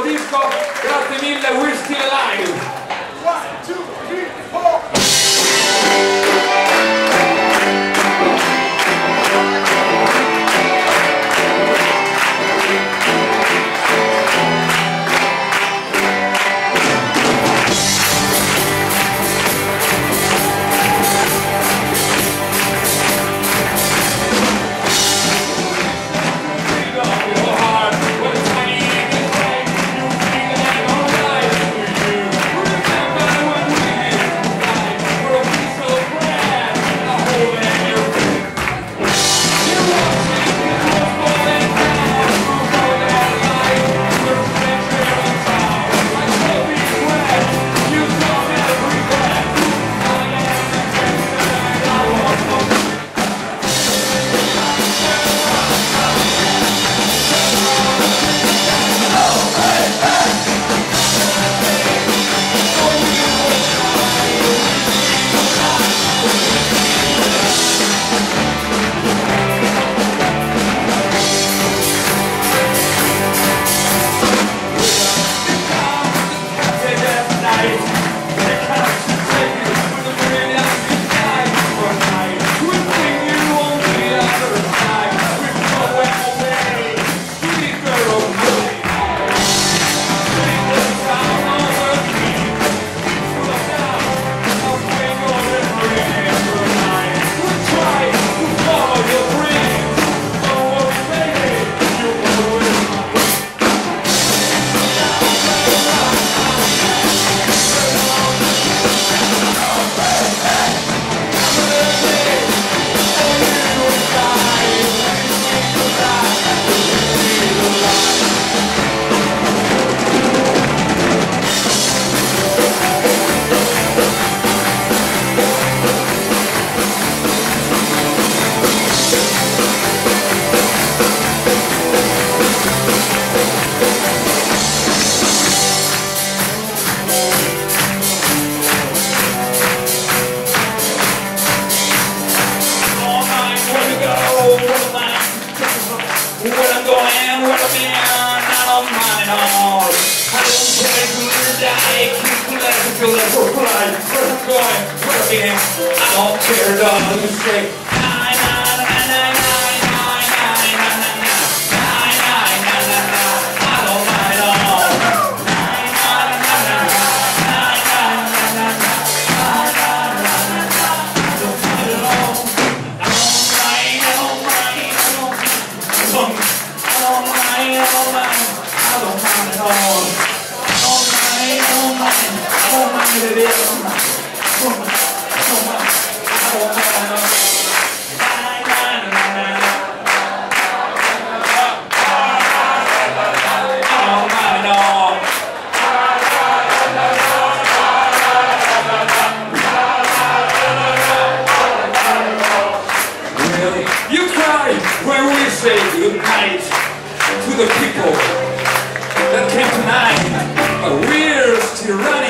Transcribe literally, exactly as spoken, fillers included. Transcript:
disco, grazie mille, we're still alive. One, two, three, four. Where I'm going, where I've been, I don't mind at all. I don't care if you die, keep left if you'll ever fly. Where I'm going, where I've been, I don't care at all. You say, nine, nine, nine, nine, nine, nine, nine, nine, nine, nine, nine, nine, nine, nine, I don't mind at all. Nine, nine, nine, nine, nine, nine, nine, nine, nine, I don't mind at all. I don't mind, I don't mind, I don't mind. I don't mind, I don't mind, I don't mind at all. I don't mind, I don't mind, I don't mind at all. I don't mind, I don't mind, I don't mind at all. You cry when we say goodnight to the people that came tonight, but we're still running.